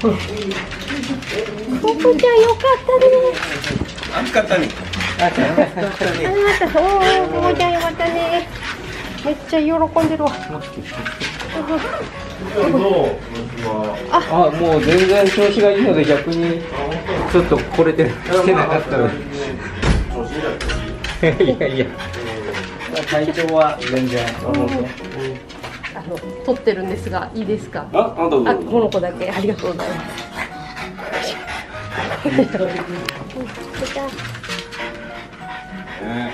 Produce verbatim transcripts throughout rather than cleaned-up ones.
ココちゃんよかったね。 暑かったね。 ありがとう。おお、ココちゃんよかったね。めっちゃ喜んでるわ。 あ、もう全然調子がいいので逆にちょっとこれで来てなかったので。いやいや。体調は全然。 あの撮ってるんですがいいですか。 あ、あ、どうぞ。 あ、この子だけありがとうございます。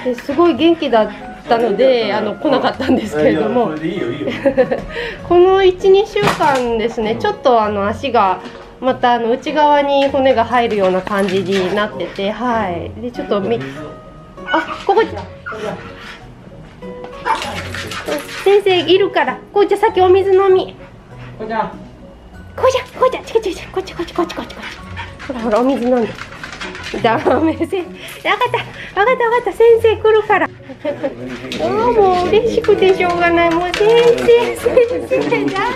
ですごい元気だったのであの来なかったんですけれども、このいち、にしゅうかんですね、ちょっとあの足がまたあの内側に骨が入るような感じになってて、はい。でちょっとみあ、ここ先生いるから、こうちゃんさっきお水飲み。こうちゃん、こうちゃん、こうちゃん、ちこちこちこっちこっちこっちこっちこっち。ほらほらお水飲んで。ダメせん。分かった、分かった分かった、先生来るから。ああもう嬉しくてしょうがない。もう先生先生大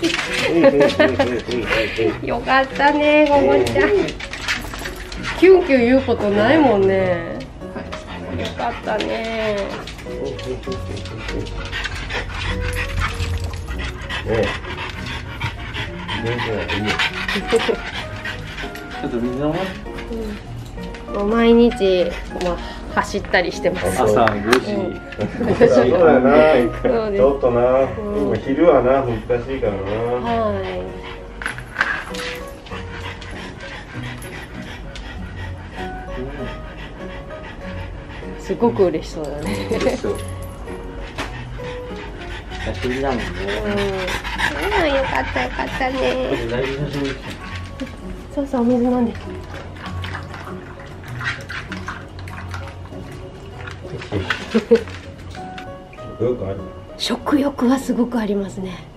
好き。よかったね、ここちゃん。キュンキュン言うことないもんね。よかったね。 ちょっと水飲む？ もう毎日、まあ、走ったりしてます。 朝ごじ。 そうだな。ちょっとな。今昼はな難しいからな。 はい。すごく嬉しそうだね。 嬉しそう。久しぶりだもんね。 うん。よかったよかったね。 だいぶ久しぶり。 そうそう、お水飲んで。食欲はすごくありますね。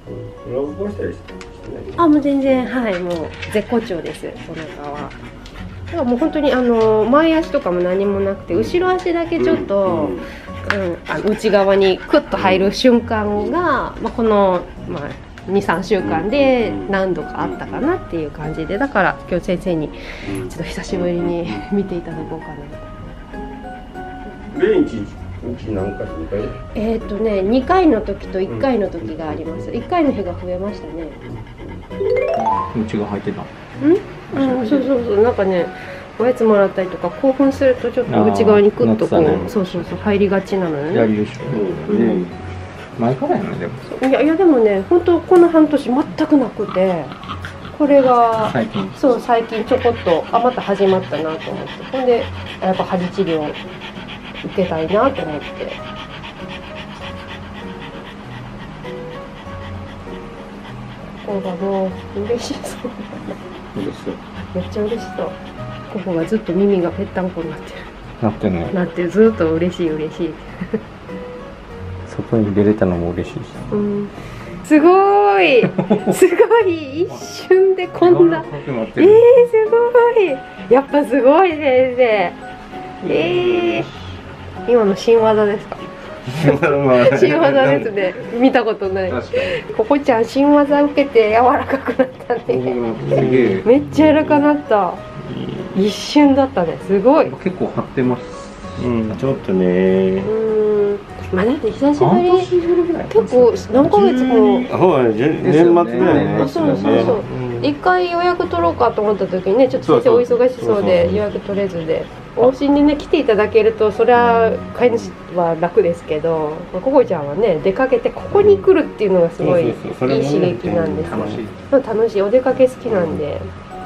あ、もう全然、はい、もう絶好調です。お腹は。だからもう本当にあの前足とかも何もなくて、後ろ足だけちょっと、うん、うん、あの内側にクッと入る瞬間が、まあ、この、まあ、に、さんしゅうかんで何度かあったかなっていう感じで、だから今日先生にちょっと久しぶりに見ていただこうかな。 例日何回にかい？ えっとね、にかいの時といっかいの時があります。いっかいの日が増えましたね。 内が入ってた。 うん、そうそうそう、なんかね、おやつもらったりとか興奮するとちょっと内側にクッとこう、ね、そうそうそう入りがちなのよね。 やりでしょ。うん。前からやねでも。 いやいやでもね、本当この半年全くなくて、これが最近そう最近ちょこっとあまた始まったなと思って、ほんでやっぱ針治療受けたいなと思って。ここがもう嬉しそう。 嬉しそう。 めっちゃ嬉しそう。ここがずっと耳がぺったんこになってる。 なってね。 なってずっと嬉しい嬉しい。 外に出れたのも嬉しいし。 うん。すごい。すごい一瞬でこんな。えー、すごい。やっぱすごい先生。ええー。今の新技ですか。新技ですね。見たことない。ここちゃん新技受けて柔らかくなったね。めっちゃ柔らかくなった。一瞬だったね。すごい。 結構張ってます。 うん、ちょっとね。 うん。まあだって久しぶり。結構何ヶ月も。 そうね、年末ぐらいね。 そうそうそう。一回予約取ろうかと思った時にね、ちょっと先生お忙しそうで予約取れずで。往診にね来ていただけるとそれは飼い主は楽ですけど、ここちゃんはね出かけてここに来るっていうのがすごいいい刺激なんですよ。楽しい。お出かけ好きなんで。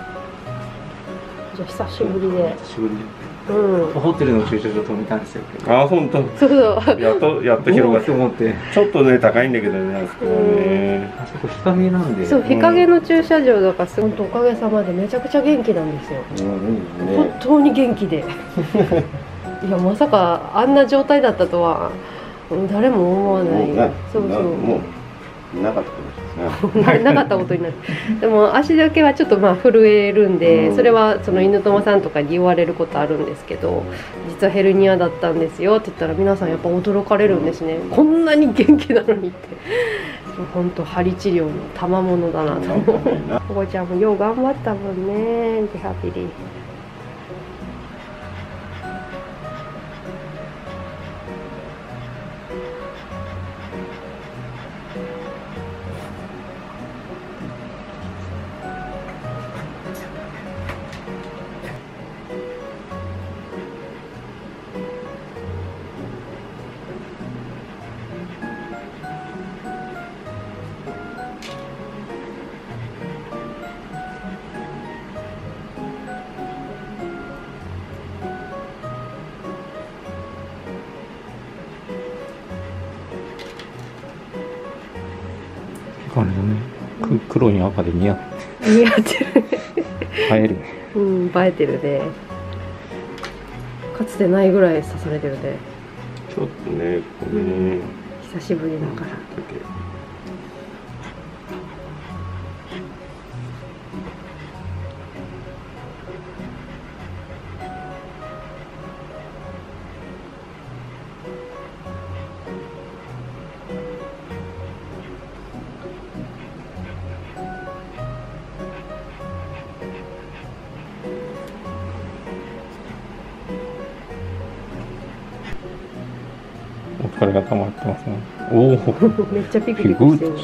じゃあ久しぶりで。 久しぶりで。 うん。 ホテルの駐車場止めたんですよ。 あ、本当。 そうそう。 やっとやっと広がって思って。 ちょっとね高いんだけどね、あそこはね。 あそこ日陰なんで。 そう、日陰の駐車場だから本当おかげさまでめちゃくちゃ元気なんですよ。本当に元気で。いやまさかあんな状態だったとは誰も思わない。そうそう。 もうなかったことですね。 なかったことになって。でも足だけはちょっとまあ震えるんで、それはその犬友さんとかに言われることあるんですけど、実はヘルニアだったんですよって言ったら皆さんやっぱ驚かれるんですね。こんなに元気なのにって。 ほんと針治療の賜物だなと思う。ここちゃんもよう頑張ったもんね、リハビリ。 あれだね、く黒に赤で似合って似合ってる。 映えるね。 うん、映えてるね。かつてないぐらい刺されてるね。 ちょっとね、これね、 久しぶりだから。 お疲れが溜まってますね。おお。 めっちゃピクピクしてる。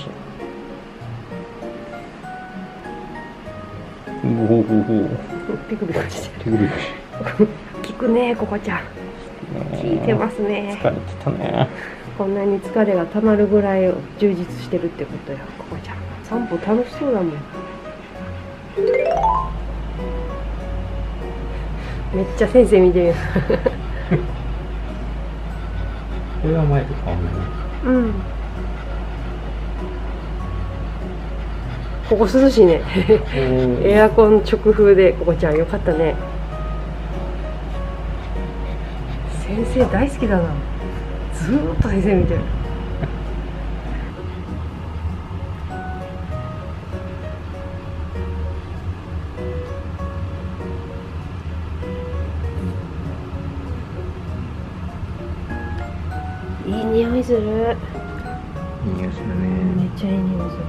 おおおお。 ピクピクしてピクピク。 効くね、ここちゃん。効いてますね。 疲れてたね。 こんなに疲れがたまるぐらい充実してるってことよ、ここちゃん。散歩楽しそうだもん。めっちゃ先生見てる。 これは前と変わんないね。 うん。ここ涼しいね。エアコン直風で、ここちゃんよかったね。先生大好きだな。ずーっと先生見てる。いい匂いする。 いい匂いするね。 めっちゃいい匂いする。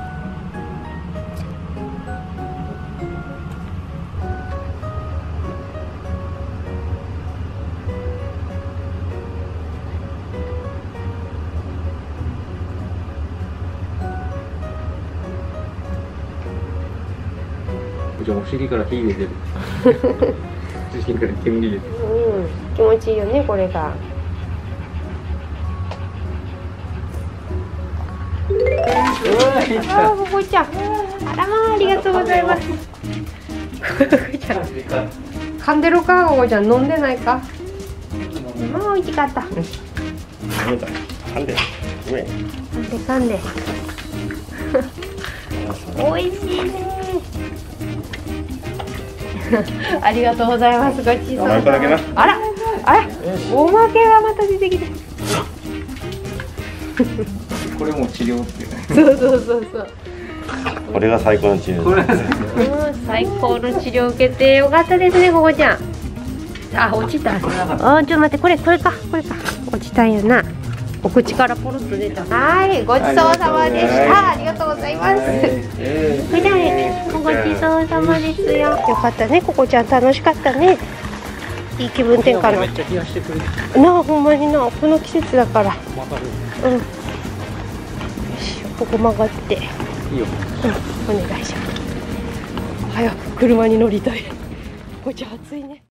じゃあお尻から火出てる。お尻から煙出てる。 うん、気持ちいいよね、これが。ああ、ここちゃん。あらまあ、ありがとうございます。ここちゃん。噛んでるか、ここちゃん、飲んでないか。まあ、美味しかった。 噛んで、噛んで、上。 噛んで、噛んで。美味しいね。ありがとうございます。ごちそうさま。あら、あら、おまけがまた出てきて。 これも治療っていうね。 そうそうそうそう。 これが最高の治療。 うん、最高の治療受けてよかったですね、ここちゃん。あ、落ちた。あ、ちょっと待って、これ、これか、これか。落ちたんやな。お口からポロッと出た。はい、ごちそうさまでした。ありがとうございます。それではね、ごちそうさまですよ。よかったね、ここちゃん、楽しかったね。いい気分転換。 めっちゃ冷やしてくれる。 なあ、ほんまにな、この季節だから。 わかる。 うん。よし、ここ曲がって。 いいよ。 うん、お願いします。早く車に乗りたい。こっち暑いね。